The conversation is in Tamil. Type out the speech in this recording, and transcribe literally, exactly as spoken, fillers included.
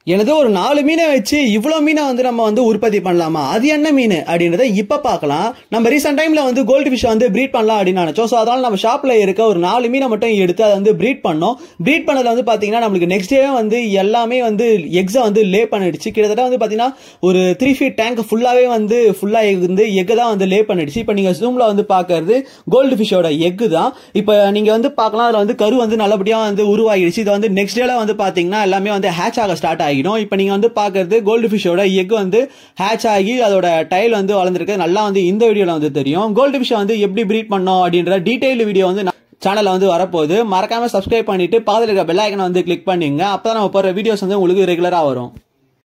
எனது ஒரு நாலு மீனை வச்சு இவ்வளவு மீனை வந்து நம்ம வந்து உற்பத்தி பண்ணலாமா, அது என்ன மீன் அப்படின்றத இப்ப பார்க்கலாம். நம்ம ரீசெண்ட் டைம்ல வந்து கோல்டு ஃபிஷ் வந்து பிரீட் பண்ணலாம் அப்படின்னு நினைச்சோம். ஸோ அதனால நம்ம ஷாப்ல இருக்க ஒரு நாலு மீனை மட்டும் எடுத்து அதை வந்து பிரீட் பண்ணோம். பிரீட் பண்ணதுல வந்து பாத்தீங்கன்னா நம்மளுக்கு நெக்ஸ்ட் டே வந்து எல்லாமே வந்து எக்ஸை வந்து லே பண்ணிடுச்சு. கிட்டத்தட்ட வந்து பாத்தீங்கன்னா ஒரு த்ரீ ஃபீட் டேங்க் ஃபுல்லாவே வந்து ஃபுல்லா வந்து எக் தான் வந்து லே பண்ணிடுச்சு. இப்ப நீங்க ஜூம்ல வந்து பாக்குறது கோல்டு ஃபிஷோட எக் தான். இப்ப நீங்க வந்து பார்க்கலாம், அதுல வந்து கரு வந்து நல்லபடியா வந்து உருவாகிடுச்சு. இது வந்து நெக்ஸ்ட் டேல வந்து பாத்தீங்கன்னா எல்லாமே வந்து ஹேட்ச் ஆக ஸ்டார்ட் ஆகி இப்ப நீங்க வந்து பாக்குறது கோல்டு ஃபிஷோட எக் வந்து ஹேட்ச் ஆகி அதோட டைல் வந்து வளர்ந்துருக்கு. நல்லா வந்து இந்த வீடியோல வந்து தெரியும். கோல்டு ஃபிஷ் வந்து எப்படி பிரீட் பண்ணோம் அப்படின்ற டீடைல் வீடியோ வந்து சேனல்ல வந்து வரப்போகுது. மறக்காம சப்ஸ்கிரைப் பண்ணிட்டு பக்கத்துல இருக்க பெல் ஐகானை வந்து கிளிக் பண்ணுங்க. அப்பதான் நம்ம போற வீடியோஸ் வந்து உங்களுக்கு ரெகுலரா வரும்.